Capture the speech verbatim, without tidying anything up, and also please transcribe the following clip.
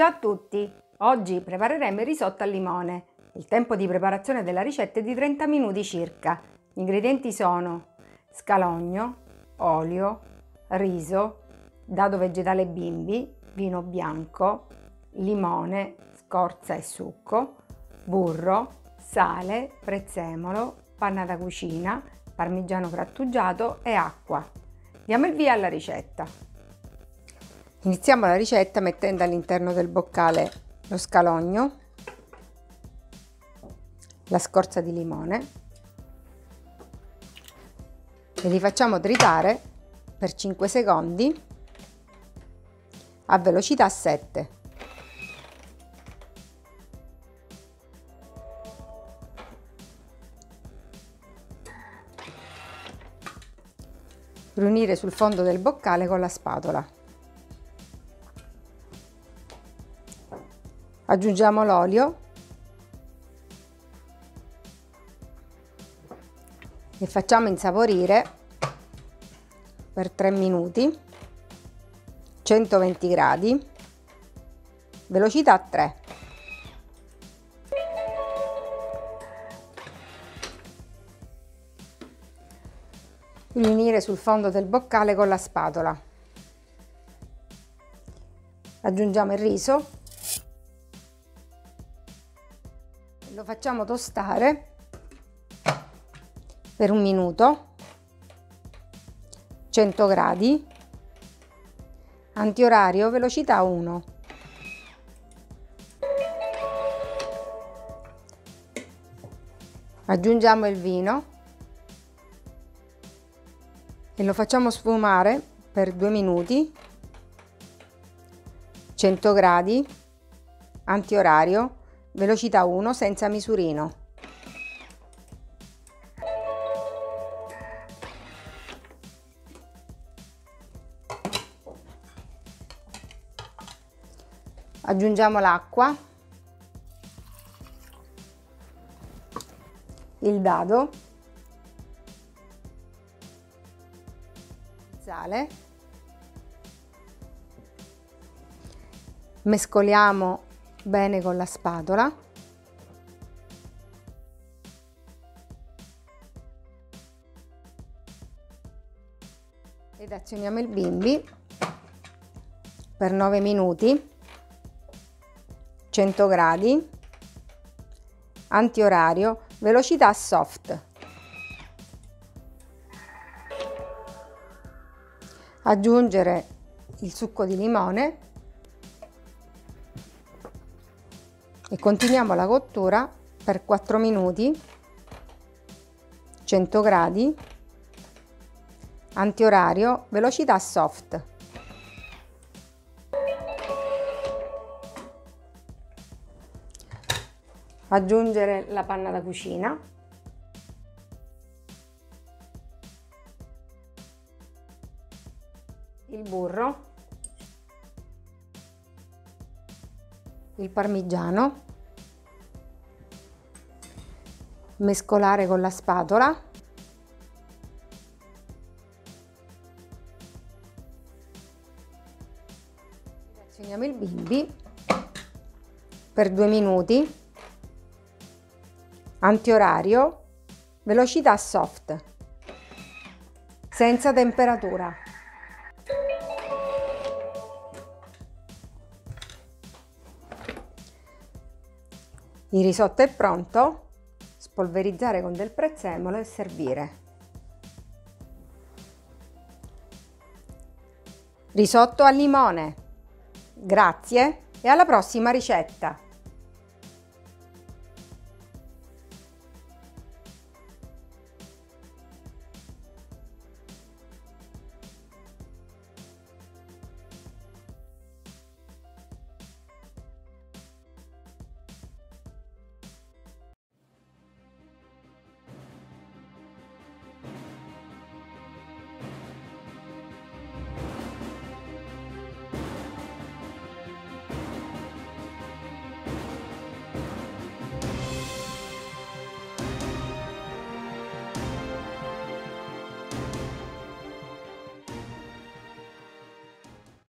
Ciao a tutti! Oggi prepareremo il risotto al limone. Il tempo di preparazione della ricetta è di trenta minuti circa. Gli ingredienti sono scalogno, olio, riso, dado vegetale bimbi, vino bianco, limone, scorza e succo, burro, sale, prezzemolo, panna da cucina, parmigiano grattugiato e acqua. Diamo il via alla ricetta. Iniziamo la ricetta mettendo all'interno del boccale lo scalogno, la scorza di limone e li facciamo tritare per cinque secondi a velocità sette. Riunire sul fondo del boccale con la spatola. Aggiungiamo l'olio e facciamo insaporire per tre minuti, centoventi gradi, velocità tre. Riunire sul fondo del boccale con la spatola. Aggiungiamo il riso. Lo facciamo tostare per un minuto, cento gradi, antiorario, velocità uno. Aggiungiamo il vino e lo facciamo sfumare per due minuti, cento gradi, antiorario, velocità uno senza misurino. Aggiungiamo l'acqua, il dado, il sale, mescoliamo bene con la spatola ed azioniamo il bimbi per nove minuti, cento gradi, antiorario, velocità soft. Aggiungere il succo di limone e continuiamo la cottura per quattro minuti, cento gradi, antiorario, velocità soft. Aggiungere la panna da cucina, il burro, il parmigiano, mescolare con la spatola, azioniamo il bimbi per due minuti, antiorario, velocità soft, senza temperatura. Il risotto è pronto, spolverizzare con del prezzemolo e servire. Risotto al limone. Grazie e alla prossima ricetta!